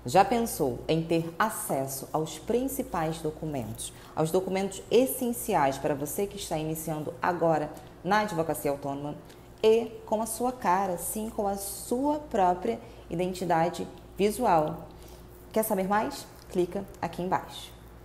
Já pensou em ter acesso aos principais documentos, aos documentos essenciais para você que está iniciando agora na advocacia autônoma e com a sua cara, sim, com a sua própria identidade visual? Quer saber mais? Clica aqui embaixo.